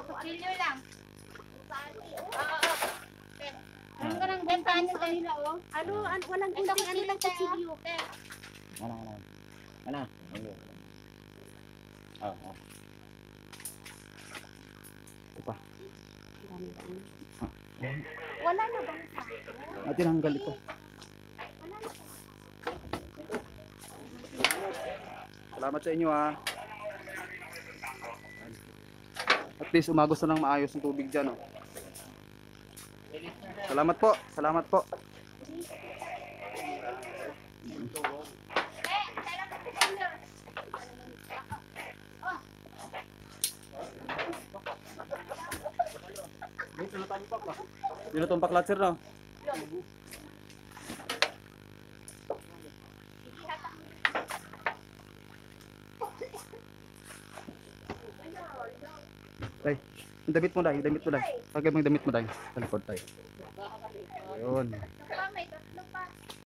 Kutsilyo lang. Oo. Ano ka nang bentahan yung kanila, oh? Ano, walang gunting, ano lang kutsilyo. Ano? Ano? Oh. Ito pa. Wala na bang At tinanggal ito. Salamat sa inyo ha. At least umagos na ng maayos ng tubig dyan. Oh. Salamat po. Salamat po. Dito itong paklat sir no? Tay, yung damit mo dahil, yung damit mo dahil. Pagay mo yung damit mo dahil. Sa likod tayo. Ayun.